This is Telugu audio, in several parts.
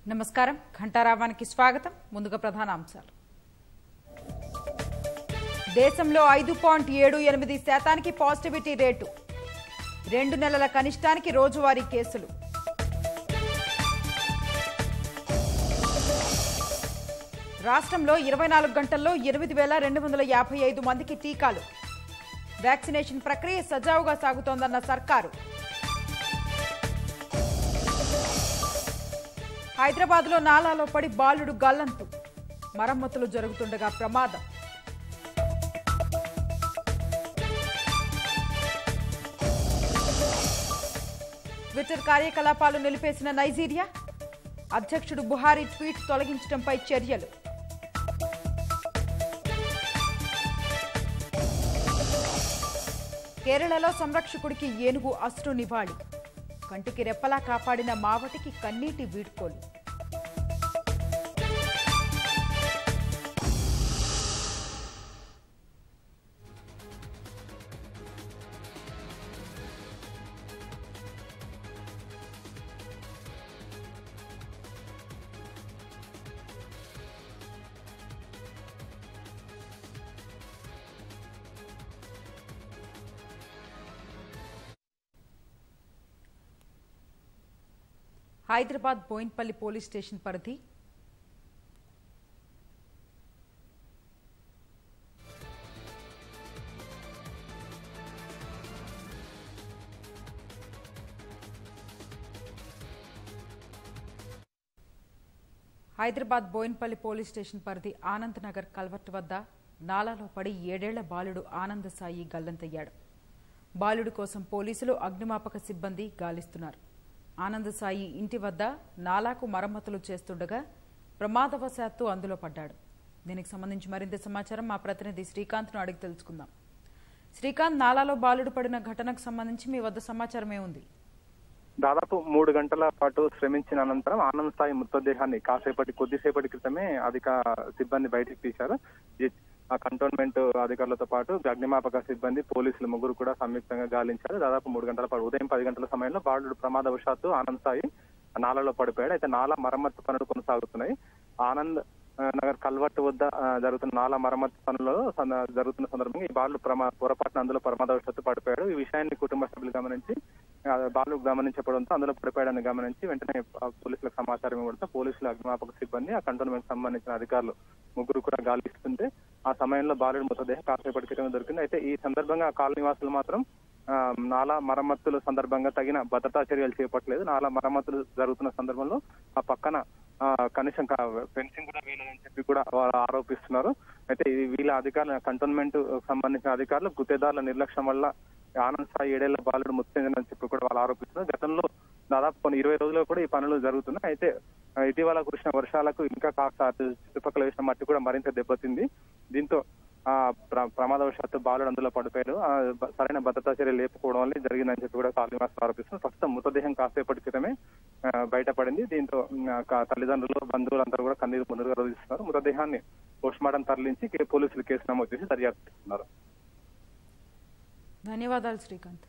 నమస్కారం ఘంటారావానికి స్వాగతం ముందుగా ప్రధాన అంశాలు దేశంలో 5.78% పాజిటివిటీ రేటు 2 నెలల కనిష్టానికి రోజువారీ కేసులు రాష్ట్రంలో 24 గంటల్లో 8255 మందికి టీకాలు వ్యాక్సినేషన్ ప్రక్రియ సజావుగా సాగుతోందన్న సర్కారు హైదరాబాద్లో నాలాలో పడి బాలుడు గల్లంతు మరమ్మతులు జరుగుతుండగా ప్రమాదం ట్విట్టర్ కార్యకలాపాలు నిలిపేసిన నైజీరియా అధ్యక్షుడు బుహారీ ట్వీట్ తొలగించడంపై చర్యలు కేరళలో సంరక్షకుడికి ఏనుగు అశ్రు నివాళి కంటికి రెప్పలా కాపాడిన మావటికి కన్నీటి వీడ్కోలు హైదరాబాద్ బోయిన్పల్లి పోలీస్ స్టేషన్ పరిధి ఆనంద్ నగర్ కల్వర్ట్ వద్ద నాలాలో పడి 7 ఏళ్ల బాలుడు ఆనంద్ సాయి గల్లంతయ్యాడు. బాలుడు కోసం పోలీసులు అగ్నిమాపక సిబ్బంది గాలిస్తున్నారు. ఆనంద్ సాయి ఇంటి వద్ద నాలాకు మరమ్మతులు చేస్తుండగా ప్రమాదవశాత్తు అందులో పడ్డాడు. దీనికి సంబంధించి మరింత సమాచారం మా ప్రతినిధి శ్రీకాంత్ను అడిగి తెలుసుకుందాం. శ్రీకాంత్, నాలాలో బాలుడు పడిన ఘటనకు సంబంధించి మీ వద్ద సమాచారం ఏముంది? దాదాపు 3 గంటల పాటు శ్రమించిన అనంతరం ఆనంద్ సాయి మృతదేహాన్ని కొద్దిసేపటి క్రితమే అధిక సిబ్బంది బయటికి తీశారు. ఆ కంటోన్మెంట్ అధికారులతో పాటు అగ్నిమాపక సిబ్బంది, పోలీసులు ముగ్గురు కూడా సంయుక్తంగా గాలించారు. దాదాపు 3 గంటల పాటు ఉదయం 10 గంటల సమయంలో బాలుడు ప్రమాదవశాత్తు ఆనంద్ సాయి నాలలో పడిపోయాడు. అయితే నాలా మరమ్మతు పనులు కొనసాగుతున్నాయి. ఆనంద్ నగర్ కల్వర్ట్ వద్ద జరుగుతున్న నాలా మరమ్మతు పనులు జరుగుతున్న సందర్భంగా ఈ బాలుడు పొరపాటున అందులో ప్రమాదవశాత్తు పడిపోయాడు. ఈ విషయాన్ని కుటుంబ సభ్యులు గమనించి బాలుడు గమనించడంతో అందులో పడిపోయాడని గమనించి వెంటనే పోలీసులకు సమాచారం ఇవ్వడంతో పోలీసులు, అగ్నిమాపక సిబ్బంది, ఆ కంటోన్మెంట్ సంబంధించిన అధికారులు ముగ్గురు కూడా గాలిస్తుంటే ఆ సమయంలో బాలుడు మృతదేహం కాసేపటి క్రితం దొరికింది. అయితే ఈ సందర్భంగా కాలనీ వాసులు మాత్రం నాలా మరమ్మతుల సందర్భంగా తగిన భద్రతా చర్యలు చేపట్టలేదు. నాలా మరమ్మతులు జరుగుతున్న సందర్భంలో ఆ పక్కన కనీసం ఫెన్సింగ్ కూడా వేయలేదని చెప్పి కూడా వారు ఆరోపిస్తున్నారు. అయితే వీళ్ళ అధికారులు, కంటోన్మెంట్ సంబంధించిన అధికారులు గుత్తేదారుల నిర్లక్ష్యం వల్ల ఆనంద్ సాయి 7 ఏళ్ల బాలుడు మృతి చెందిందని చెప్పి కూడా వాళ్ళు ఆరోపిస్తున్నారు. గతంలో దాదాపు కొన్ని 20 రోజుల్లో కూడా ఈ పనులు జరుగుతున్నాయి. అయితే ఇటీవల కురిసిన వర్షాలకు ఇంకా కాస్త చుట్టుపక్కల వేసిన మట్టి కూడా మరింత దెబ్బతింది. దీంతో ప్రమాదవశాత్తు బాలుడు అందులో పడిపోయాడు. సరైన భద్రతా చర్యలు లేకపోవడం వల్ల జరిగిందని చెప్పి కూడా కాలనీవాసులు ఆరోపిస్తున్నారు. ప్రస్తుతం మృతదేహం కాసేపటి క్రితమే బయటపడింది. దీంతో తల్లిదండ్రులు, బంధువులందరూ కూడా కన్నీరు మున్నీరుగా రోధిస్తున్నారు. మృతదేహాన్ని పోస్టుమార్టం తరలించి పోలీసులు కేసు నమోదు చేసి దర్యాప్తు చేస్తున్నారు. ధన్యవాదాలు శ్రీకాంత్.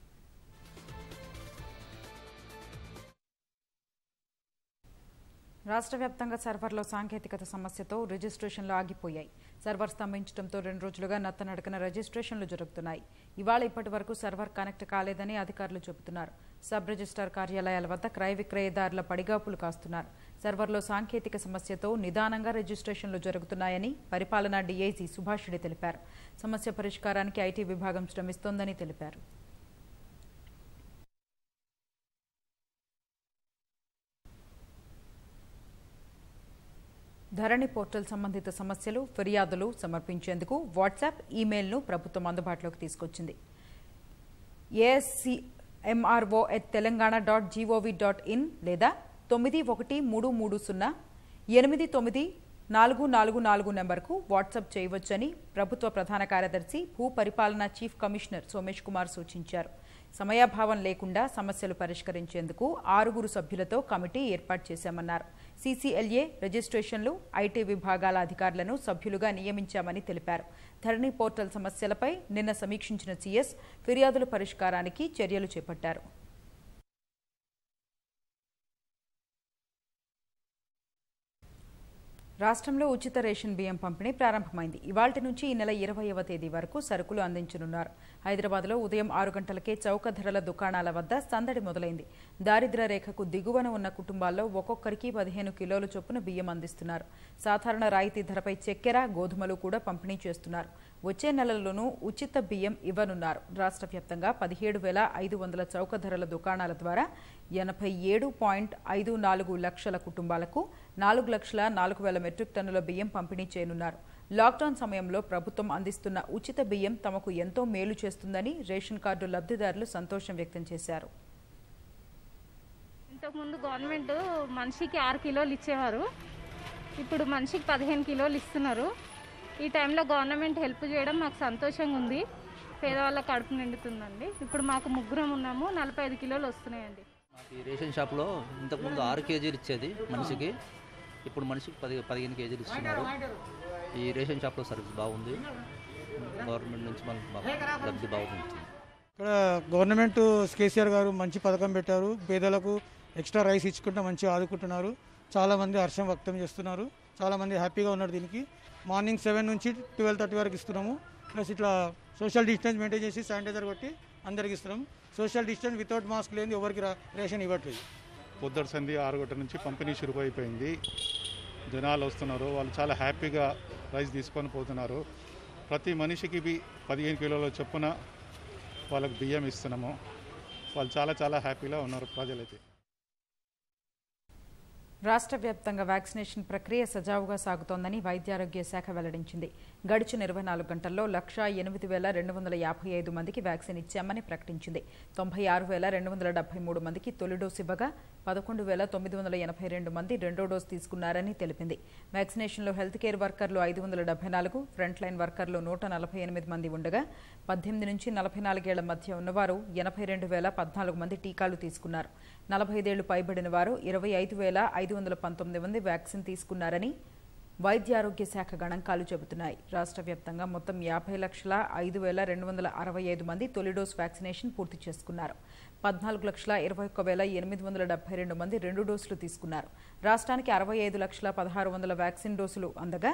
రాష్ట్ర వ్యాప్తంగా సర్వర్లో సాంకేతికత సమస్యతో రిజిస్ట్రేషన్లు ఆగిపోయాయి. సర్వర్ స్తంభించడంతో 2 రోజులుగా నత్తనడకన రిజిస్ట్రేషన్లు జరుగుతున్నాయి. ఇవాళ ఇప్పటి వరకు సర్వర్ కనెక్ట్ కాలేదని అధికారులు చెబుతున్నారు. సబ్ రిజిస్ట్రార్ కార్యాలయాల వద్ద క్రయ విక్రయదారుల పడిగాపులు కాస్తున్నారు. సర్వర్లో సాంకేతిక సమస్యతో నిదానంగా రిజిస్ట్రేషన్లు జరుగుతున్నాయని పరిపాలనా డీఐజీ సుభాష్ రెడ్డి తెలిపారు. సమస్య పరిష్కారానికి ఐటీ విభాగం శ్రమిస్తోందని తెలిపారు. ధరణి పోర్టల్ సంబంధిత సమస్యలు, ఫిర్యాదులు సమర్పించేందుకు వాట్సాప్, ఈమెయిల్ను ప్రభుత్వం అందుబాటులోకి తీసుకొచ్చింది. ascmro@telangana.gov.in లేదా 9133089444 నెంబర్కు వాట్సాప్ చేయవచ్చని ప్రభుత్వ ప్రధాన కార్యదర్శి, భూపరిపాలన చీఫ్ కమిషనర్ సోమేష్ కుమార్ సూచించారు. సమయాభావం లేకుండా సమస్యలు పరిష్కరించేందుకు 6 సభ్యులతో కమిటీ ఏర్పాటు చేశామన్నారు. సీసీఎల్ఏ రిజిస్ట్రేషన్లు, ఐటీ విభాగాల అధికారులను సభ్యులుగా నియమించామని తెలిపారు. ధరణి పోర్టల్ సమస్యలపై నిన్న సమీక్షించిన సీఎస్ ఫిర్యాదుల పరిష్కారానికి చర్యలు చేపట్టారు. రాష్ట్రంలో ఉచిత రేషన్ బియ్యం పంపిణీ ప్రారంభమైంది. ఇవాల్టి నుంచి ఈ నెల 20వ తేదీ వరకు సరుకులు అందించనున్నారు. హైదరాబాద్లో ఉదయం 6 గంటలకే చౌక ధరల దుకాణాల వద్ద సందడి మొదలైంది. దారిద్ర్య రేఖకు దిగువన ఉన్న కుటుంబాల్లో ఒక్కొక్కరికి 15 కిలోల చొప్పున బియ్యం అందిస్తున్నారు. సాధారణ రాయితీ ధరపై చక్కెర, గోధుమలు కూడా పంపిణీ చేస్తున్నారు. వచ్చే నెలలోనూ ఉచిత బియ్యం ఇవ్వనున్నారు. రాష్ట్ర వ్యాప్తంగా 17,500 చౌక ధరల దుకాణాల ద్వారా 87.54 లక్షల కుటుంబాలకు 4,04,000 మెట్రిక్ టన్నుల బియ్యం పంపిణీ చేయనున్నారు. లాక్డౌన్ సమయంలో ప్రభుత్వం అందిస్తున్న ఉచిత బియ్యం తమకు ఎంతో మేలు చేస్తుందని రేషన్ కార్డు లబ్ధిదారులు సంతోషం వ్యక్తం చేశారు. ఇంతకుముందు గవర్నమెంట్ మనిషికి 6 కిలోలు ఇచ్చేవారు. ఇప్పుడు మనిషికి 15 కిలోలు ఇస్తున్నారు. ఈ టైంలో గవర్నమెంట్ హెల్ప్ చేయడం మాకు సంతోషంగా ఉంది. పేదవాళ్ళ కడుపు నిండుతుందండి. ఇప్పుడు మాకు ముగ్గురం ఉన్నాము, 45 కిలోలు వస్తున్నాయండి. ఈ రేషన్ షాప్లో ఇంతకుముందు 6 కేజీలు ఇచ్చేది మనిషికి, ఇప్పుడు మనిషికి 15 కేజీలు ఇస్తున్నారు. ఈ రేషన్ షాప్లో సర్వీస్ బాగుంది. గవర్నమెంట్ నుంచి మనకు లబ్ధి బాగుంది. ఇక్కడ గవర్నమెంట్ కేసీఆర్ గారు మంచి పథకం పెట్టారు. పేదలకు ఎక్స్ట్రా రైస్ ఇచ్చుకుంటూ మంచిగా ఆదుకుంటున్నారు. చాలామంది హర్షం వ్యక్తం చేస్తున్నారు. చాలామంది హ్యాపీగా ఉన్నారు. దీనికి మార్నింగ్ 7 నుంచి 12:30 వరకు ఇస్తున్నాము. ప్లస్ ఇట్లా సోషల్ డిస్టెన్స్ మెయింటైన్ చేసి శానిటైజర్ కొట్టి అందరికి ఇస్తున్నాం. సోషల్ డిస్టెన్స్ వితౌట్ మాస్క్ లేని ఎవరికి రేషన్ ఇవ్వట్లేదు. పొద్దుట సంధి 6 గంటల నుంచి పంపిణీ షురూ అయిపోయింది. జనాలు వస్తున్నారు. వాళ్ళు చాలా హ్యాపీగా రైస్ తీసుకొని పోతున్నారు. ప్రతి మనిషికి 15 కిలోల చొప్పున వాళ్ళకి బియ్యం ఇస్తున్నాము. వాళ్ళు చాలా హ్యాపీగా ఉన్నారు ప్రజలైతే. రాష్ట్ర వ్యాప్తంగా వ్యాక్సినేషన్ ప్రక్రియ సజావుగా సాగుతోందని వైద్యారోగ్య శాఖ వెల్లడించింది. గడిచిన 24 గంటల్లో 1,08,255 మందికి వ్యాక్సిన్ ఇచ్చామని ప్రకటించింది. 96,273 మందికి తొలి డోసు ఇవ్వగా 11,982 మంది రెండో డోసు తీసుకున్నారని తెలిపింది. వ్యాక్సినేషన్లో హెల్త్ కేర్ వర్కర్లు 574, ఫ్రంట్ లైన్ వర్కర్లు 148 మంది ఉండగా 18 నుంచి 44 ఏళ్ల మధ్య ఉన్నవారు 82,014 మంది టీకాలు తీసుకున్నారు. 45 ఏళ్లు పైబడిన వారు 25,519 మంది వ్యాక్సిన్ తీసుకున్నారని వైద్యారోగ్య శాఖ గణాంకాలు చెబుతున్నాయి. రాష్ట్ర వ్యాప్తంగా మొత్తం 50,05,265 మంది తొలి డోసు వ్యాక్సినేషన్ పూర్తి చేసుకున్నారు. 14,21,872 మంది రెండు డోసులు తీసుకున్నారు. రాష్ట్రానికి 65,16,100 వ్యాక్సిన్ డోసులు అందగా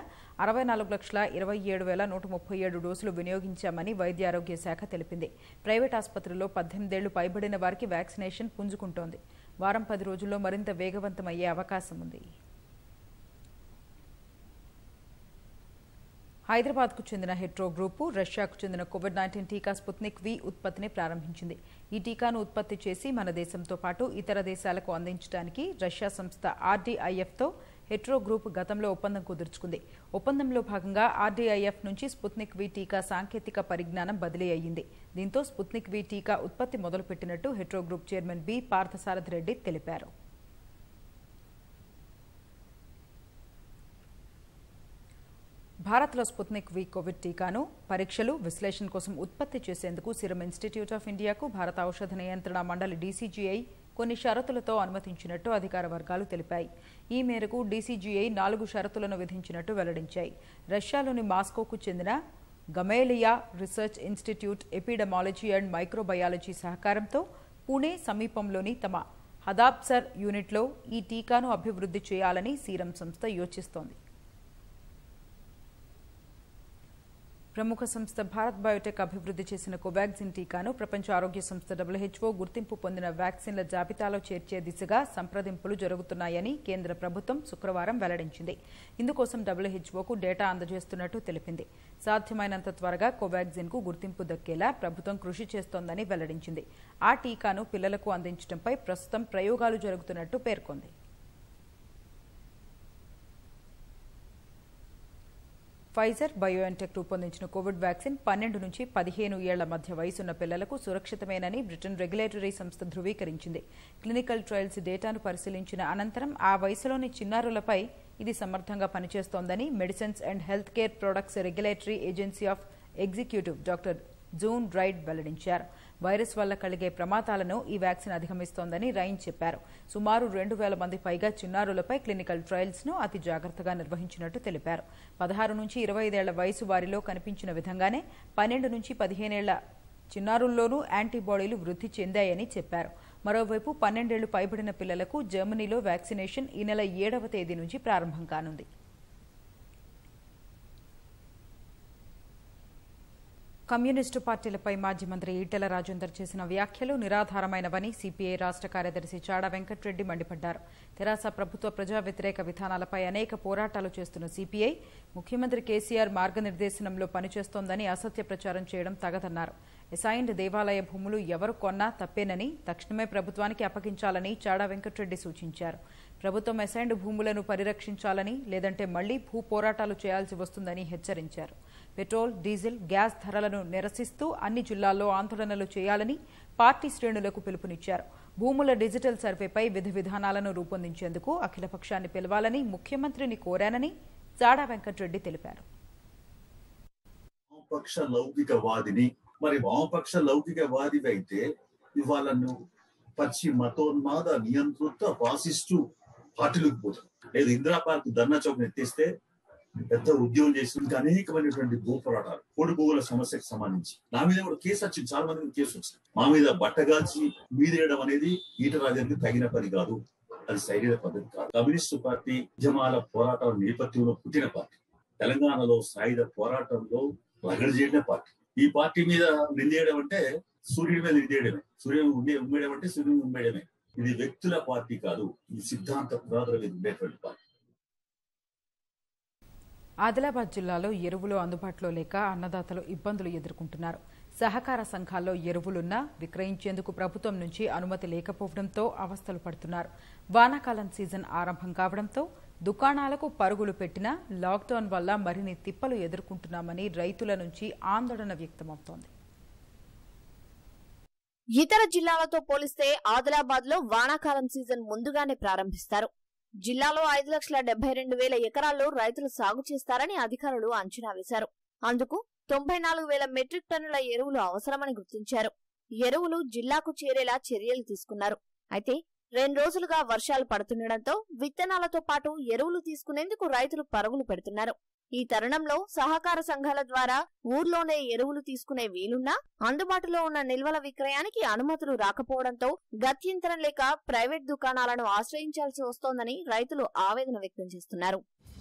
64,27,137 డోసులు వినియోగించామని వైద్యారోగ్య శాఖ తెలిపింది. ప్రైవేట్ ఆసుపత్రుల్లో 18 ఏళ్లు పైబడిన వారికి వ్యాక్సినేషన్ పుంజుకుంటోంది. వారం 10 రోజుల్లో మరింత వేగవంతమయ్యే అవకాశం ఉంది. హైదరాబాద్కు చెందిన హెట్రో గ్రూపు రష్యాకు చెందిన కోవిడ్-19 టీకా స్పుత్నిక్ వి ఉత్పత్తిని ప్రారంభించింది. ఈ టీకాను ఉత్పత్తి చేసి మన దేశంతో పాటు ఇతర దేశాలకు అందించడానికి రష్యా సంస్థ RDIF-తో హెట్రో గ్రూప్ గతంలో ఒప్పందం కుదుర్చుకుంది. ఒప్పందంలో భాగంగా RDIF నుంచి స్పుత్నిక్ వి టీకా సాంకేతిక పరిజ్ఞానం బదిలీ అయ్యింది. దీంతో స్పుత్నిక్ వి టీకా ఉత్పత్తి మొదలుపెట్టినట్టు Hetero group chairman B Parthasarathi Reddy తెలిపారు. భారత్లో స్పుత్నిక్ వి కోవిడ్ టీకాను పరీక్షలు, విశ్లేషణ కోసం ఉత్పత్తి చేసేందుకు సీరం ఇన్స్టిట్యూట్ ఆఫ్ ఇండియాకు భారత ఔషధ నియంత్రణ మండలి DCGI కొన్ని షరతులతో అనుమతించినట్టు అధికార వర్గాలు తెలిపాయి. ఈ మేరకు DCGI 4 షరతులను విధించినట్టు వెల్లడించాయి. రష్యాలోని మాస్కోకు చెందిన Gamaleya research institute epidemiology and microbiology సహకారంతో పుణే సమీపంలోని తమ హదాబ్సర్ యూనిట్లో ఈ టీకాను అభివృద్ధి చేయాలని సీరం సంస్థ యోచిస్తోంది. ప్రముఖ సంస్థ భారత్ బయోటెక్ అభివృద్ధి చేసిన కోవాక్సిన్ టీకాను ప్రపంచ ఆరోగ్య సంస్థ WHO గుర్తింపు పొందిన వ్యాక్సిన్ల జాబితాలో చేర్చే దిశగా సంప్రదింపులు జరుగుతున్నాయని కేంద్ర ప్రభుత్వం శుక్రవారం వెల్లడించింది. ఇందుకోసం WHOకు డేటా అందజేస్తున్నట్టు తెలిపింది. సాధ్యమైనంత త్వరగా కోవాక్సిన్కు గుర్తింపు దక్కేలా ప్రభుత్వం కృషి చేస్తోందని వెల్లడించింది. ఆ టీకాను పిల్లలకు అందించడంపై ప్రస్తుతం ప్రయోగాలు జరుగుతున్నట్టు పేర్కొంది. ఫైజర్ బయోఎన్టెక్ రూపొందించిన కోవిడ్ వ్యాక్సిన్ 12 నుంచి 15 ఏళ్ల మధ్య వయసున్న పిల్లలకు సురక్షితమేనని బ్రిటన్ రెగ్యులేటరీ సంస్థ ధృవీకరించింది. క్లినికల్ ట్రయల్స్ డేటాను పరిశీలించిన అనంతరం ఆ వయసులోని చిన్నారులపై ఇది సమర్థంగా పనిచేస్తోందని medicines and health care products regulatory agency of executive doctor June Raine వెల్లడించారు. వైరస్ వల్ల కలిగే ప్రమాదాలను ఈ వ్యాక్సిన్ అధిగమిస్తోందని రైన్ చెప్పారు. సుమారు 2,000 మంది పైగా చిన్నారులపై క్లినికల్ ట్రయల్స్ ను అతి జాగ్రత్తగా నిర్వహించినట్టు తెలిపారు. 16 నుంచి 25 ఏళ్ల వయసు వారిలో కనిపించిన విధంగానే 12 నుంచి 15 ఏళ్ల చిన్నారుల్లోనూ యాంటీబాడీలు వృద్ధి చెందాయని చెప్పారు. మరోవైపు 12 ఏళ్లు పైబడిన పిల్లలకు జర్మనీలో వ్యాక్సినేషన్ ఈ నెల 7వ తేదీ నుంచి ప్రారంభం కానుంది. కమ్యూనిస్టు పార్టీలపై మాజీ మంత్రి ఈటెల రాజేందర్ చేసిన వ్యాఖ్యలు నిరాధారమైనవని సిపిఐ రాష్ట్ర కార్యదర్శి చాడా వెంకట్రెడ్డి మండిపడ్డారు. తెరాస ప్రభుత్వ ప్రజా వ్యతిరేక విధానాలపై అనేక పోరాటాలు చేస్తున్న సిపిఐ ముఖ్యమంత్రి కేసీఆర్ మార్గనిర్దేశనంలో పనిచేస్తోందని అసత్య ప్రచారం చేయడం తగదన్నారు. అసైన్డ్ దేవాలయ భూములు ఎవరు కొన్నా తప్పేనని తక్షణమే ప్రభుత్వానికి అప్పగించాలని చాడా వెంకట్రెడ్డి సూచించారు. ప్రభుత్వం అసైన్డ్ భూములను పరిరక్షించాలని లేదంటే మళ్లీ భూ పోరాటాలు చేయాల్సి వస్తుందని హెచ్చరించారు. పెట్రోల్, డీజిల్, గ్యాస్ ధరలను నిరసిస్తూ అన్ని జిల్లాల్లో ఆందోళనలు చేయాలని పార్టీ శ్రేణులకు పిలుపునిచ్చారు. భూముల డిజిటల్ సర్వేపై విధి విధానాలను రూపొందించేందుకు అఖిలపక్షాన్ని పిలవాలని ముఖ్యమంత్రిని కోరానని చాడా వెంకట్రెడ్డి తెలిపారు. వామపక్ష లౌకికవాదిని మరి వామపక్ష లౌకికవాది అయితే ఇవాళ పచ్చి మతోన్మాద నియంతృత్వ ఫాసిస్టు పార్టీలకు పోతాం. లేదు ఇందిరా పార్క్ ధర్నా చౌక్ ఎత్తేస్తే పెద్ద ఉద్యోగం చేసి ఇంకా అనేకమైనటువంటి భూ పోరాటాలు కోడి భూముల సమస్యకు సంబంధించి నా మీద కూడా కేసు వచ్చింది. చాలా మంది కేసు వచ్చింది. మా మీద బట్టగాల్చి మీదేయడం అనేది ఈటరాజానికి తగిన పని కాదు. అది సరైన పద్ధతి కాదు. కమ్యూనిస్టు పార్టీ ఉద్యమాల పోరాటాల నేపథ్యంలో పుట్టిన పార్టీ. తెలంగాణలో సాయుధ పోరాటంలో రగడ చేసిన పార్టీ. ఈ పార్టీ మీద నిందేయడం అంటే సూర్యుడి మీద నిందేయడమే. సూర్యుడు ఉమ్మేయడం అంటే సూర్యుడు ఉమ్మేయడమే. ఇది వ్యక్తుల పార్టీ కాదు. ఈ సిద్ధాంత పునాదుల మీద ఉండేటువంటి పార్టీ. ఆదిలాబాద్ జిల్లాలో ఎరువులు అందుబాటులో లేక అన్నదాతలు ఇబ్బందులు ఎదుర్కొంటున్నారు. సహకార సంఘాల్లో ఎరువులున్నా విక్రయించేందుకు ప్రభుత్వం నుంచి అనుమతి లేకపోవడంతో అవస్థలు పడుతున్నారు. వానాకాలం సీజన్ ఆరంభం కావడంతో దుకాణాలకు పరుగులు పెట్టినా లాక్డౌన్ వల్ల మరిన్ని తిప్పలు ఎదుర్కొంటున్నామని రైతుల నుంచి ఆందోళన వ్యక్తమవుతోంది. ఇతర జిల్లాలతో పోలిస్తే ఆదిలాబాద్ లో వానాకాలం సీజన్ ముందుగానే ప్రారంభిస్తారు. జిల్లాలో 5,72,000 ఎకరాల్లో రైతులు సాగు చేస్తారని అధికారులు అంచనా వేశారు. అందుకు 94,000 మెట్రిక్ టన్నుల ఎరువులు అవసరమని గుర్తించారు. ఎరువులు జిల్లాకు చేరేలా చర్యలు తీసుకున్నారు. అయితే 2 రోజులుగా వర్షాలు పడుతుండటంతో విత్తనాలతో పాటు ఎరువులు తీసుకునేందుకు రైతులు పరుగులు పెడుతున్నారు. ఈ తరుణంలో సహకార సంఘాల ద్వారా ఊర్లోనే ఎరువులు తీసుకునే వీలున్నా అందుబాటులో ఉన్న నిల్వల విక్రయానికి అనుమతులు రాకపోవడంతో గత్యంతరం లేక ప్రైవేట్ దుకాణాలను ఆశ్రయించాల్సి వస్తోందని రైతులు ఆవేదన వ్యక్తం చేస్తున్నారు.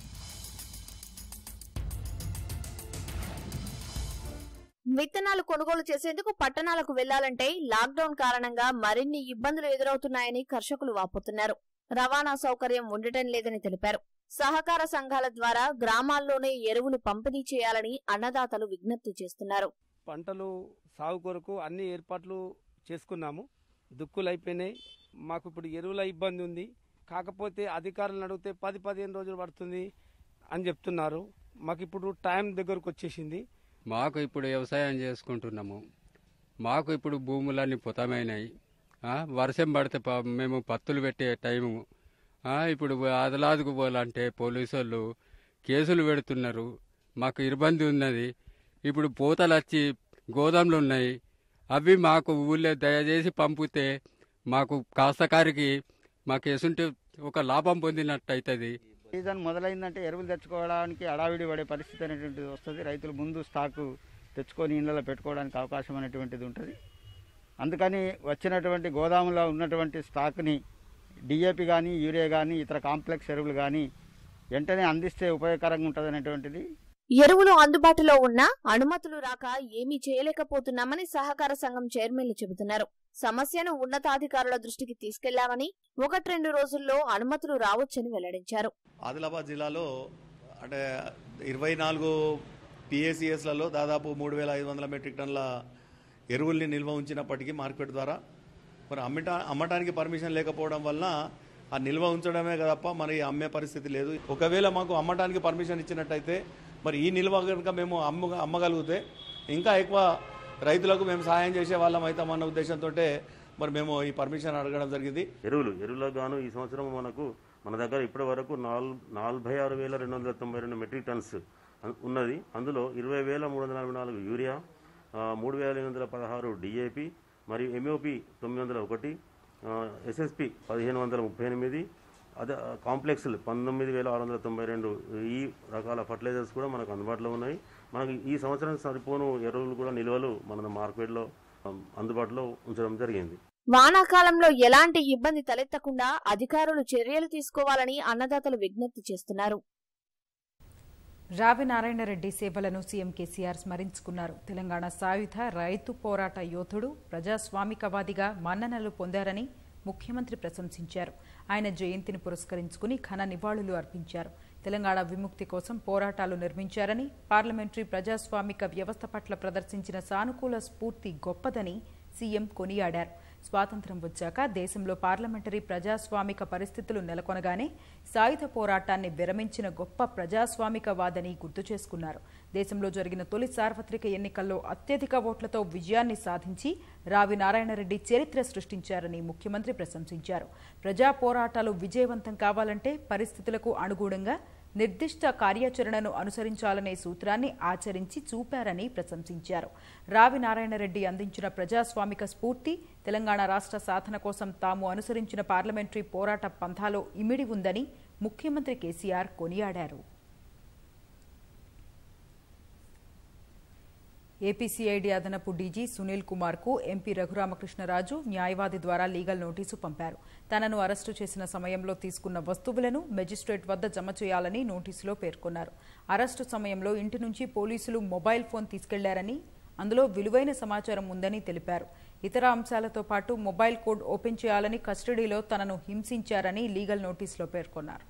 విత్తనాలు కొనుగోలు చేసేందుకు పట్టణాలకు వెళ్లాలంటే లాక్డౌన్ కారణంగా మరిన్ని ఇబ్బందులు ఎదురవుతున్నాయని కర్షకులు వాపోతున్నారు. రవాణా సౌకర్యం ఉండటం లేదని తెలిపారు. సహకార సంఘాల ద్వారా గ్రామాల్లోనే ఎరువులు పంపిణీ చేయాలని అన్నదాతలు విజ్ఞప్తి చేస్తున్నారు. పంటలు సాగు కొరకు అన్ని ఏర్పాట్లు చేసుకున్నాము. దుక్కులు అయిపోయినాయి. మాకు ఇప్పుడు ఎరువుల ఇబ్బంది ఉంది. కాకపోతే అధికారులను అడిగితే 10-15 రోజులు పడుతుంది అని చెప్తున్నారు. మాకు ఇప్పుడు టైం దగ్గరకు వచ్చేసింది. మాకు ఇప్పుడు వ్యవసాయం చేసుకుంటున్నాము. మాకు ఇప్పుడు భూములన్నీ పుతమైనాయి. వర్షం పడితే మేము పత్తులు పెట్టే టైము. ఇప్పుడు ఆదలాదుకు పోవాలంటే పోలీసు వాళ్ళు కేసులు పెడుతున్నారు. మాకు ఇబ్బంది ఉన్నది. ఇప్పుడు పూతలు వచ్చి గోదాములు ఉన్నాయి. అవి మాకు ఊళ్ళో దయచేసి పంపితే మాకు కాస్తకారికి మాకు ఎసుంటే ఒక లాభం పొందినట్టు అవుతుంది. సీజన్ మొదలైందంటే ఎరువులు తెచ్చుకోవడానికి అడావిడి పడే పరిస్థితి అనేటువంటిది వస్తుంది. రైతులు ముందు స్టాకు తెచ్చుకొని ఇళ్లలో పెట్టుకోవడానికి అవకాశం అనేటువంటిది ఉంటుంది. అందుకని వచ్చినటువంటి గోదాములో ఉన్నటువంటి స్టాక్ని డిఏపి కానీ, యూరియా కానీ, ఇతర కాంప్లెక్స్ ఎరువులు కానీ వెంటనే అందిస్తే ఉపయోగకరంగా ఉంటుంది అనేటువంటిది. ఎరువులు అందుబాటులో ఉన్నా అనుమతులు రాక ఏమీ చేయలేకపోతున్నామని సహకార సంఘం చైర్మన్లు చెబుతున్నారు. సమస్యను ఉన్నతాధికారుల దృష్టికి తీసుకెళ్లామని 1-2 రోజుల్లో అనుమతులు రావచ్చని వెల్లడించారు. ఆదిలాబాద్ జిల్లాలో అంటే 24 PACSలలో దాదాపు 3,500 మెట్రిక్ టన్నుల ఎరువుల్ని నిల్వ ఉంచినప్పటికీ మార్కెట్ ద్వారా మరి అమ్మటానికి పర్మిషన్ లేకపోవడం వల్ల ఆ నిల్వ ఉంచడమే తప్ప మరి అమ్మే పరిస్థితి లేదు. ఒకవేళ మాకు అమ్మటానికి పర్మిషన్ ఇచ్చినట్టయితే మరి ఈ నిల్వ కనుక మేము అమ్మగలిగితే ఇంకా ఎక్కువ రైతులకు మేము సహాయం చేసే వాళ్ళం అవుతామన్న ఉద్దేశంతో మరి మేము ఈ పర్మిషన్ అడగడం జరిగింది. ఎరువులకు గాను ఈ సంవత్సరం మన దగ్గర ఇప్పటి వరకు 46,292 మెట్రిక్ టన్స్ ఉన్నది. అందులో 20,344 యూరియా, 3,816 డిఏపి మరియు ఎంఓపి 901, ఎస్ఎస్పి 1,538, అదే కాంప్లెక్స్లు 19,692 ఈ రకాల ఫర్టిలైజర్స్ కూడా మనకు అందుబాటులో ఉన్నాయి. మనకు ఈ సంవత్సరం సరిపోను ఎరువులు కూడా నిల్వలు మన మార్కెట్లో అందుబాటులో ఉంచడం జరిగింది. వానాకాలంలో ఎలాంటి ఇబ్బంది తలెత్తకుండా అధికారులు చర్యలు తీసుకోవాలని అన్నదాతలు విజ్ఞప్తి చేస్తున్నారు. రావి నారాయణరెడ్డి సేవలను సీఎం కేసీఆర్ స్మరించుకున్నారు. తెలంగాణ సాయుధ రైతు పోరాట యోధుడు, ప్రజాస్వామికవాదిగా మన్ననలు పొందారని ముఖ్యమంత్రి ప్రశంసించారు. ఆయన జయంతిని పురస్కరించుకుని ఘన నివాళులు అర్పించారు. తెలంగాణ విముక్తి కోసం పోరాటాలు నిర్మించారని, పార్లమెంటరీ ప్రజాస్వామిక వ్యవస్థ పట్ల ప్రదర్శించిన సానుకూల స్ఫూర్తి గొప్పదని సీఎం కొనియాడారు. స్వాతంత్ర్యం వచ్చాక దేశంలో పార్లమెంటరీ ప్రజాస్వామిక పరిస్థితులు నెలకొనగానే సాయుధ పోరాటాన్ని విరమించిన గొప్ప ప్రజాస్వామికవాదని గుర్తు చేసుకున్నారు. దేశంలో జరిగిన తొలి సార్వత్రిక ఎన్నికల్లో అత్యధిక ఓట్లతో విజయాన్ని సాధించి రావి నారాయణరెడ్డి చరిత్ర సృష్టించారని ముఖ్యమంత్రి ప్రశంసించారు. ప్రజా పోరాటాలు విజయవంతం కావాలంటే పరిస్థితులకు అనుగుణంగా నిర్దిష్ట కార్యాచరణను అనుసరించాలనే సూత్రాన్ని ఆచరించి చూపారని ప్రశంసించారు. రావి నారాయణరెడ్డి అందించిన ప్రజాస్వామిక స్ఫూర్తి తెలంగాణ రాష్ట్ర సాధన కోసం తాము అనుసరించిన పార్లమెంటరీ పోరాట పంథాలో ఇమిడి ఉందని ముఖ్యమంత్రి కేసీఆర్ కొనియాడారు. ఏపీసీఐడీ అదనపు డీజీ సునీల్ కుమార్ కు ఎంపీ రఘురామకృష్ణరాజు న్యాయవాది ద్వారా లీగల్ నోటీసు పంపారు. తనను అరెస్టు చేసిన సమయంలో తీసుకున్న వస్తువులను మెజిస్ట్రేట్ వద్ద జమ చేయాలని నోటీసులో పేర్కొన్నారు. అరెస్టు సమయంలో ఇంటి నుంచి పోలీసులు మొబైల్ ఫోన్ తీసుకెళ్లారని, అందులో విలువైన సమాచారం ఉందని తెలిపారు. ఇతర అంశాలతో పాటు మొబైల్ కోడ్ ఓపెన్ చేయాలని, కస్టడీలో తనను హింసించారని లీగల్ నోటీసులో పేర్కొన్నారు.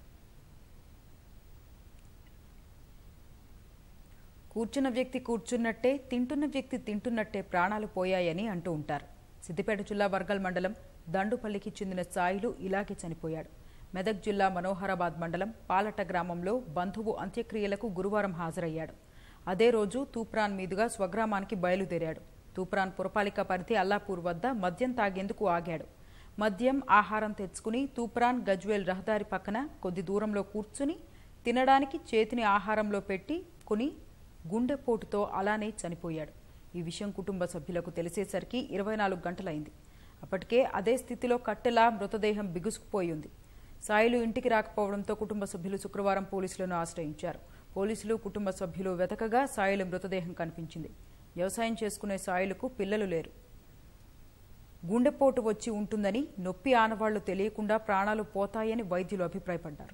కూర్చున్న వ్యక్తి కూర్చున్నట్టే, తింటున్న వ్యక్తి తింటున్నట్టే ప్రాణాలు పోయాయని అంటూ ఉంటారు. సిద్దిపేట జిల్లా వర్గల్ మండలం దండుపల్లికి చెందిన సాయిలు ఇలాగే చనిపోయాడు. మెదక్ జిల్లా మనోహరాబాద్ మండలం పాలట గ్రామంలో బంధువు అంత్యక్రియలకు గురువారం హాజరయ్యాడు. అదే రోజు తూప్రాన్ మీదుగా స్వగ్రామానికి బయలుదేరాడు. తూప్రాన్ పురపాలిక పరిధి అల్లాపూర్ వద్ద మద్యం తాగేందుకు ఆగాడు. మద్యం, ఆహారం తెచ్చుకుని తూప్రాన్ గజ్వేల్ రహదారి పక్కన కొద్ది దూరంలో కూర్చుని తినడానికి చేతిని ఆహారంలో పెట్టి కొని గుండెపోటుతో అలానే చనిపోయాడు. ఈ విషయం కుటుంబ సభ్యులకు తెలిసేసరికి 24 గంటలైంది. అప్పటికే అదే స్థితిలో కట్టెలా మృతదేహం బిగుసుకుపోయింది. సాయిలు ఇంటికి రాకపోవడంతో కుటుంబ సభ్యులు శుక్రవారం పోలీసులను ఆశ్రయించారు. పోలీసులు, కుటుంబ సభ్యులు వెతకగా సాయిలు మృతదేహం కనిపించింది. వ్యవసాయం చేసుకునే సాయిలకు పిల్లలు లేరు. గుండెపోటు వచ్చి ఉంటుందని, నొప్పి ఆనవాళ్లు తెలియకుండా ప్రాణాలు పోతాయని వైద్యులు అభిప్రాయపడ్డారు.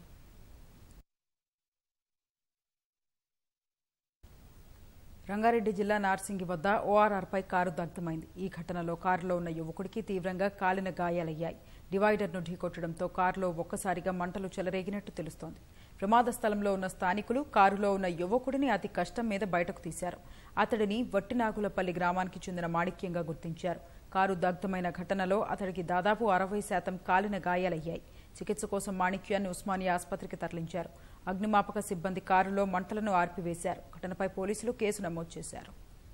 రంగారెడ్డి జిల్లా నార్సింగి వద్ద ఓఆర్ఆర్పై కారు దగ్ధమైంది. ఈ ఘటనలో కారులో ఉన్న యువకుడికి తీవ్రంగా కాలిన గాయాలయ్యాయి. డివైడర్ను ఢీకొట్టడంతో కారులో ఒక్కసారిగా మంటలు చెలరేగినట్టు తెలుస్తోంది. ప్రమాద స్థలంలో ఉన్న స్థానికులు కారులో ఉన్న యువకుడిని అతి కష్టం మీద బయటకు తీశారు. అతడిని వట్టినాగులపల్లి గ్రామానికి చెందిన మాణిక్యంగా గుర్తించారు. కారు దగ్ధమైన ఘటనలో అతడికి దాదాపు 60% కాలిన గాయాలయ్యాయి. చికిత్స కోసం మాణిక్యాన్ని ఉస్మానియా ఆసుపత్రికి తరలించారు. అగ్నిమాపక సిబ్బంది కారులో మంటలను ఆర్పివేశారు. ఘటనపై పోలీసులు కేసు నమోదు చేశారు.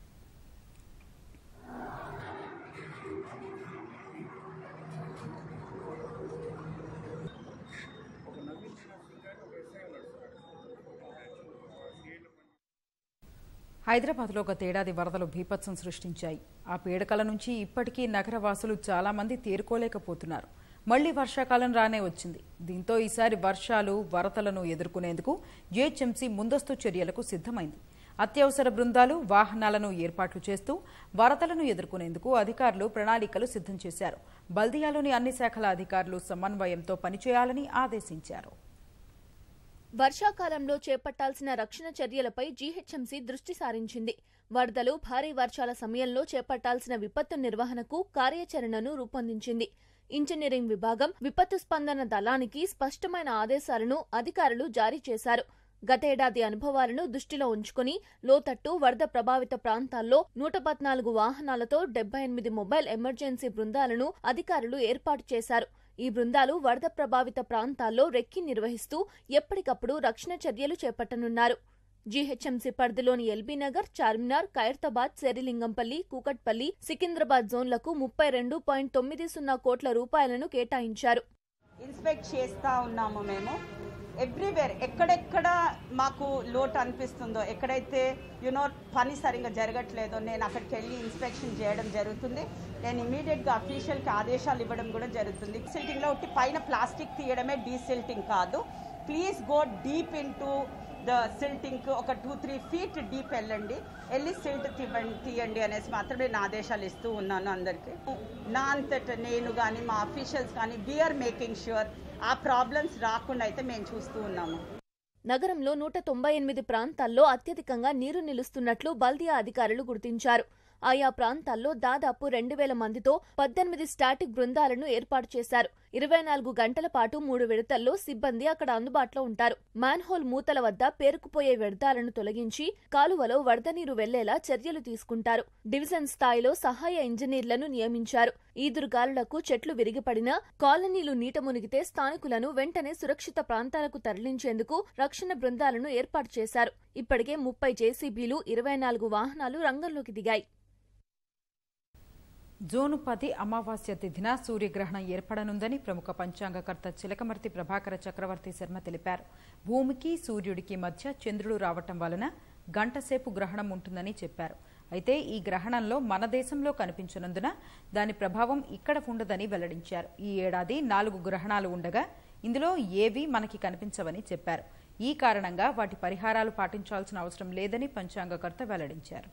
హైదరాబాద్లో గత ఏడాది వరదలు బీభత్సం సృష్టించాయి. ఆ పీడకల నుంచి ఇప్పటికీ నగరవాసులు చాలా మంది తేరుకోలేకపోతున్నారు. మళ్లీ వర్షాకాలం రానే వచ్చింది. దీంతో ఈసారి వర్షాలు, వరదలను ఎదుర్కొనేందుకు జీహెచ్ఎంసీ ముందస్తు చర్యలకు సిద్ధమైంది. అత్యవసర బృందాలు, వాహనాలను ఏర్పాట్లు చేస్తూ వరదలను ఎదుర్కొనేందుకు అధికారులు ప్రణాళికలు సిద్ధం చేశారు. బల్దియాలోని అన్ని శాఖల అధికారులు సమన్వయంతో పనిచేయాలని ఆదేశించారు. వర్షాకాలంలో చేపట్టాల్సిన రక్షణ చర్యలపై జీహెచ్ఎంసీ దృష్టి సారించింది. వరదలు, భారీ వర్షాల సమయంలో చేపట్టాల్సిన విపత్తు నిర్వహణకు కార్యాచరణను రూపొందించింది. ఇంజనీరింగ్ విభాగం, విపత్తు స్పందన దళానికి స్పష్టమైన ఆదేశాలను అధికారులు జారీ చేశారు. గతేడాది అనుభవాలను దృష్టిలో ఉంచుకుని లోతట్టు, వరద ప్రభావిత ప్రాంతాల్లో 114 వాహనాలతో 78 మొబైల్ ఎమర్జెన్సీ బృందాలను అధికారులు ఏర్పాటు చేశారు. ఈ బృందాలు వరద ప్రభావిత ప్రాంతాల్లో రెక్కి నిర్వహిస్తూ ఎప్పటికప్పుడు రక్షణ చర్యలు చేపట్టనున్నారు. జీహెచ్ఎంసీ పరిధిలోని ఎల్బీనగర్, చార్మినార్, ఖైరతాబాద్, శేరిలింగంపల్లి, కూకట్పల్లి, సికింద్రాబాద్ జోన్లకు 32.90 కోట్ల రూపాయలను కేటాయించారు. ఇన్స్పెక్ట్ చేస్తా ఉన్నాము మేము. ఎవ్రీవేర్ ఎక్కడెక్కడ మాకు లోటు అనిపిస్తుందో, ఎక్కడైతే పని సరిగ్గా జరగట్లేదో నేను అక్కడికి వెళ్ళి ఇన్స్పెక్షన్ చేయడం జరుగుతుంది. నేను ఇమీడియట్గా అఫీషియల్కి ఆదేశాలు ఇవ్వడం కూడా జరుగుతుంది. సిల్టింగ్లో ఒకటి పైన ప్లాస్టిక్ తీయడమే డీసిల్టింగ్ కాదు. Please go deep into the silting. ఒక 2-3 feet డీప్ వెళ్ళి సిల్ట్ తీయండి అనేసి మాత్రమే నేను ఆదేశాలు ఇస్తూ ఉన్నాను అందరికీ. నా అంతట నేను కానీ మా అఫీషియల్స్ కానీ వీఆర్ మేకింగ్ ష్యూర్ ఆ ప్రాబ్లమ్స్ రాకుండా అయితే మేము చూస్తూ ఉన్నాము. నగరంలో 198 ప్రాంతాల్లో అత్యధికంగా నీరు నిలుస్తున్నట్లు బల్దియా అధికారులు గుర్తించారు. ఆయా ప్రాంతాల్లో దాదాపు 2000 మందితో 18 స్టాటిక్ బృందాలను ఏర్పాటు చేశారు. 24 గంటల పాటు 3 విడతల్లో సిబ్బంది అక్కడ అందుబాటులో ఉంటారు. మ్యాన్హోల్ మూతల వద్ద పేరుకుపోయే వ్యర్థాలను తొలగించి కాలువలో వరద నీరు వెళ్లేలా చర్యలు తీసుకుంటారు. డివిజన్ స్థాయిలో సహాయ ఇంజనీర్లను నియమించారు. ఈదురుగాలులకు చెట్లు విరిగిపడినా, కాలనీలు నీట మునిగితే స్థానికులను వెంటనే సురక్షిత ప్రాంతాలకు తరలించేందుకు రక్షణ బృందాలను ఏర్పాటు చేశారు. ఇప్పటికే 30 జేసీబీలు, 24 వాహనాలు రంగంలోకి దిగాయి. జూన్ 10 అమావాస్య తిథిన సూర్యగ్రహణం ఏర్పడనుందని ప్రముఖ పంచాంగకర్త చిలకమర్తి ప్రభాకర చక్రవర్తి శర్మ తెలిపారు. భూమికి సూర్యుడికి మధ్య చంద్రుడు రావటం వలన గంటసేపు గ్రహణం ఉంటుందని చెప్పారు. అయితే ఈ గ్రహణంలో మన దేశంలో కనిపించనందున దాని ప్రభావం ఇక్కడ ఉండదని వెల్లడించారు. ఈ ఏడాది 4 గ్రహణాలు ఉండగా ఇందులో ఏవీ మనకి కనిపించవని చెప్పారు. ఈ కారణంగా వాటి పరిహారాలు పాటించాల్సిన అవసరం లేదని పంచాంగకర్త వెల్లడించారు.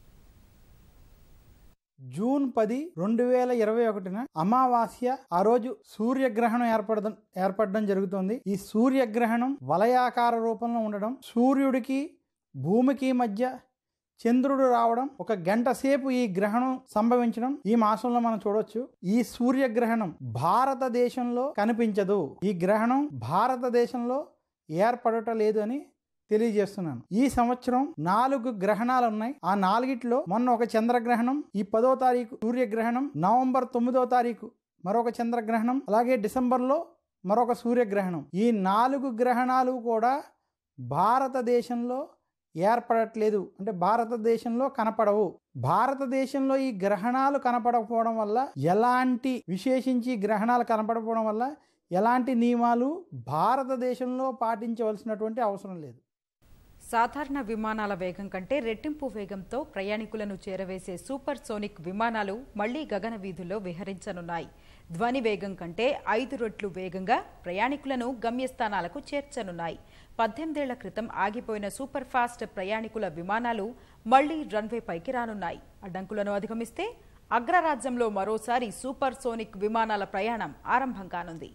జూన్ 10, 2021 అమావాస్య ఆ రోజు సూర్యగ్రహణం ఏర్పడడం జరుగుతుంది. ఈ సూర్యగ్రహణం వలయాకార రూపంలో ఉండడం, సూర్యుడికి భూమికి మధ్య చంద్రుడు రావడం, 1 గంట సేపు ఈ గ్రహణం సంభవించడం ఈ మాసంలో మనం చూడొచ్చు. ఈ సూర్యగ్రహణం భారతదేశంలో కనిపించదు. ఈ గ్రహణం భారతదేశంలో ఏర్పడటం లేదు అని తెలియజేస్తున్నాను. ఈ సంవత్సరం 4 గ్రహణాలు ఉన్నాయి. ఆ 4టిలో మొన్న ఒక చంద్రగ్రహణం, ఈ 10వ తారీఖు సూర్యగ్రహణం, నవంబర్ 9వ తారీఖు మరొక చంద్రగ్రహణం, అలాగే డిసెంబర్లో మరొక సూర్యగ్రహణం. ఈ 4 గ్రహణాలు కూడా భారతదేశంలో ఏర్పడట్లేదు, అంటే భారతదేశంలో కనపడవు. భారతదేశంలో ఈ గ్రహణాలు కనపడకపోవడం వల్ల, విశేషించి గ్రహణాలు కనపడకపోవడం వల్ల ఎలాంటి నియమాలు భారతదేశంలో పాటించవలసినటువంటి అవసరం లేదు. సాధారణ విమానాల వేగం కంటే రెట్టింపు వేగంతో ప్రయాణికులను చేరవేసే సూపర్ సోనిక్ విమానాలు మళ్లీ గగన వీధుల్లో విహరించనున్నాయి. ధ్వని వేగం కంటే 5 రెట్లు వేగంగా ప్రయాణికులను గమ్యస్థానాలకు చేర్చనున్నాయి. 18 ఏళ్ల క్రితం ఆగిపోయిన సూపర్ ఫాస్ట్ ప్రయాణికుల విమానాలు మళ్లీ రన్వే పైకి రానున్నాయి. అడ్డంకులను అధిగమిస్తే అగ్రరాజ్యంలో మరోసారి సూపర్ సోనిక్ విమానాల ప్రయాణం ఆరంభం కానుంది.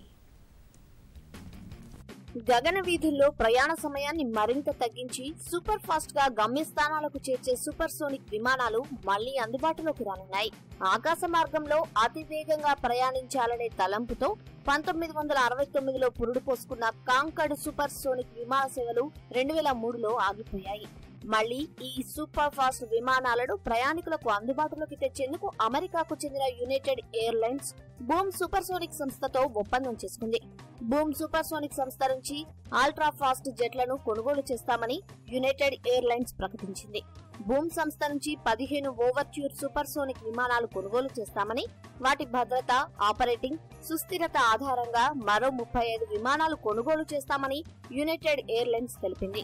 గగన వీధుల్లో ప్రయాణ సమయాన్ని మరింత తగ్గించి సూపర్ ఫాస్ట్ గా గమ్యస్థానాలకు చేర్చే సూపర్ సోనిక్ విమానాలు మళ్లీ అందుబాటులోకి రానున్నాయి. ఆకాశ మార్గంలో అతి వేగంగా ప్రయాణించాలనే తలంపుతో 1969లో పురుడు పోసుకున్న కాంకర్డ్ సూపర్ సోనిక్ విమాన సేవలు 2003లో ఆగిపోయాయి. మళ్లీ ఈ సూపర్ ఫాస్ట్ విమానాలను ప్రయాణికులకు అందుబాటులోకి తెచ్చేందుకు అమెరికాకు చెందిన United Airlines Boom Supersonic సంస్థతో ఒప్పందం చేసుకుంది. బూమ్ సూపర్ సోనిక్ సంస్థ నుంచి అల్ట్రా ఫాస్ట్ జెట్లను కొనుగోలు చేస్తామని యునైటెడ్ ఎయిర్లైన్స్ ప్రకటించింది. బూమ్ సంస్థ నుంచి 15 ఓవర్ట్యూర్ సూపర్ సోనిక్ విమానాలు కొనుగోలు చేస్తామని, వాటి భద్రత, ఆపరేటింగ్ సుస్థిరత ఆధారంగా మరో 35 విమానాలు కొనుగోలు చేస్తామని యునైటెడ్ ఎయిర్లైన్స్ తెలిపింది.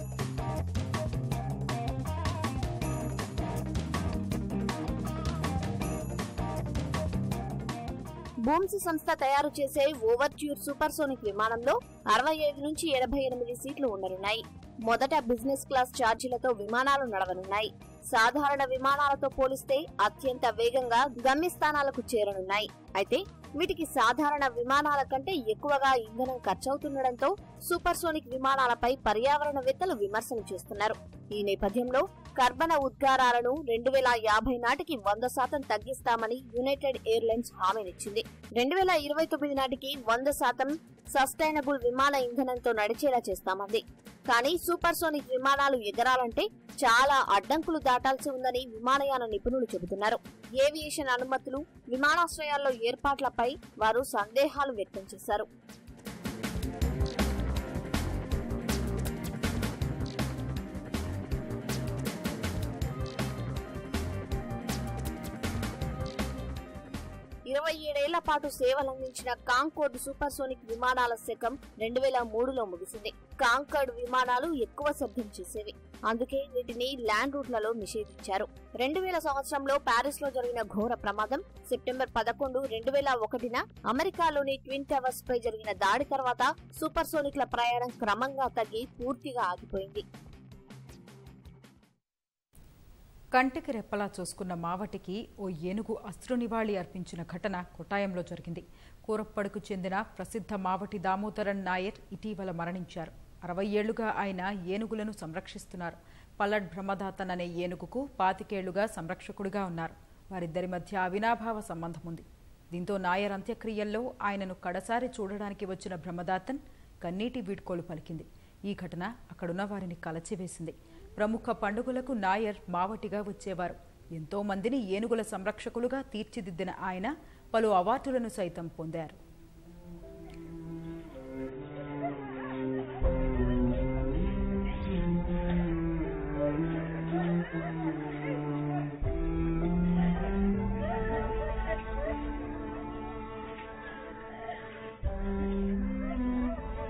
బూమ్స్ సంస్థ తయారు చేసే ఓవర్ట్యూర్ సూపర్ సోనిక్ విమానంలో 65 నుంచి 88 సీట్లు ఉండనున్నాయి. మొదట బిజినెస్ క్లాస్ ఛార్జీలతో విమానాలు నడవనున్నాయి. సాధారణ విమానాలతో పోలిస్తే అత్యంత వేగంగా గమ్యస్థానాలకు చేరనున్నాయి. అయితే వీటికి సాధారణ విమానాల కంటే ఎక్కువగా ఇంధనం ఖర్చవుతుండటంతో సూపర్ సోనిక్ విమానాలపై పర్యావరణవేత్తలు విమర్శలు చేస్తున్నారు. ఈ నేపథ్యంలో కర్బన ఉద్గారాలను 2050 నాటికి 100% తగ్గిస్తామని యునైటెడ్ ఎయిర్లైన్స్ హామీనిచ్చింది. 2029 నాటికి 100% సస్టైనబుల్ విమాన ఇంధనంతో నడిచేలా చేస్తామంది. కానీ సూపర్ సోనిక్ విమానాలు ఎగరాలంటే చాలా అడ్డంకులు దాటాల్సి ఉందని విమానయాన నిపుణులు చెబుతున్నారు. ఏవియేషన్ అనుమతులు, విమానాశ్రయాల్లో ఏర్పాట్లపై వారు సందేహాలు వ్యక్తం చేశారు. ఇరవై 27 ఏళ్ల పాటు సేవలందించిన కాంకోర్డ్ సూపర్ సోనిక్ విమానాల శకం 2003లో ముగిసింది. కాంకర్డ్ విమానాలు ఎక్కువ శబ్దం చేసేవి, అందుకే వీటిని ల్యాండ్ రూట్లలో నిషేధించారు. 2000 సంవత్సరంలో ప్యారిస్ లో జరిగిన ఘోర ప్రమాదం, సెప్టెంబర్ 11, 2001న అమెరికాలోని ట్విన్ టవర్స్ పై జరిగిన దాడి తర్వాత సూపర్ సోనిక్ల ప్రయాణం క్రమంగా తగ్గి పూర్తిగా ఆగిపోయింది. కంటికి రెప్పలా చూసుకున్న మావటికి ఓ ఏనుగు అశ్రు నివాళి అర్పించిన ఘటన కొట్టాయంలో జరిగింది. కూరప్పడుకు చెందిన ప్రసిద్ధ మావటి దామోదరన్ నాయర్ ఇటీవల మరణించారు. 60 ఏళ్లుగా ఆయన ఏనుగులను సంరక్షిస్తున్నారు. పల్లడ్ బ్రహ్మదాతన్ అనే ఏనుగుకు 25 ఏళ్లుగా సంరక్షకుడిగా ఉన్నారు. వారిద్దరి మధ్య అవినాభావ సంబంధం ఉంది. దీంతో నాయర్ అంత్యక్రియల్లో ఆయనను కడసారి చూడడానికి వచ్చిన బ్రహ్మదాతన్ కన్నీటి వీడ్కోలు పలికింది. ఈ ఘటన అక్కడున్న వారిని కలచివేసింది. ప్రముఖ పండుగలకు నాయర్ మావటిగా వచ్చేవారు. ఎంతో మందిని ఏనుగుల సంరక్షకులుగా తీర్చిదిద్దిన ఆయన పలు అవార్డులను సైతం పొందారు.